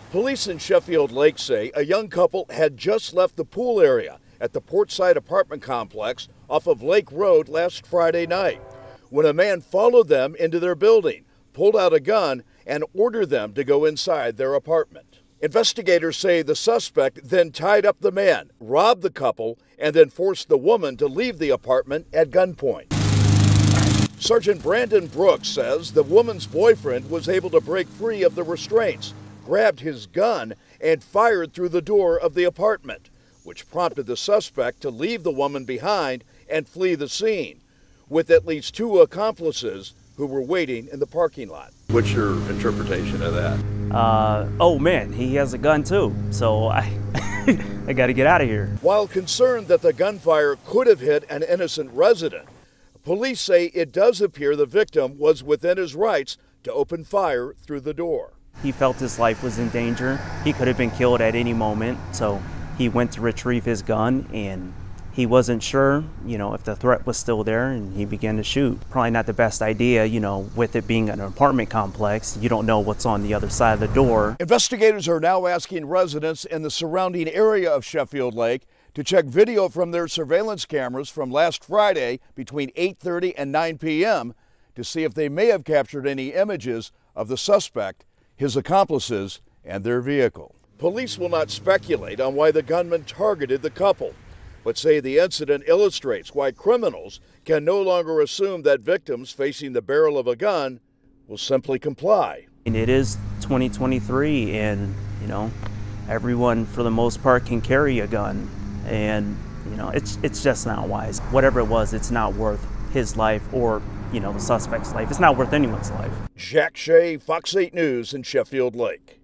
Police in Sheffield Lake say a young couple had just left the pool area at the Portside apartment complex off of Lake Road last Friday night when a man followed them into their building, pulled out a gun, and ordered them to go inside their apartment. Investigators say the suspect then tied up the man, robbed the couple, and then forced the woman to leave the apartment at gunpoint. Sergeant Brandon Brooks says the woman's boyfriend was able to break free of the restraints, grabbed his gun, and fired through the door of the apartment, which prompted the suspect to leave the woman behind and flee the scene, with at least 2 accomplices who were waiting in the parking lot. What's your interpretation of that? Oh man, he has a gun too, so I got to get out of here. While concerned that the gunfire could have hit an innocent resident, police say it does appear the victim was within his rights to open fire through the door. He felt his life was in danger. He could have been killed at any moment, so he went to retrieve his gun, and he wasn't sure, if the threat was still there, and he began to shoot. Probably not the best idea, with it being an apartment complex. You don't know what's on the other side of the door. Investigators are now asking residents in the surrounding area of Sheffield Lake to check video from their surveillance cameras from last Friday between 8:30 and 9 p.m. to see if they may have captured any images of the suspect, his accomplices, and their vehicle. Police will not speculate on why the gunman targeted the couple, but say the incident illustrates why criminals can no longer assume that victims facing the barrel of a gun will simply comply. And it is 2023, and everyone for the most part can carry a gun, and it's just not wise. Whatever it was, it's not worth his life or the suspect's life. It's not worth anyone's life. Jack Shea, Fox 8 News in Sheffield Lake.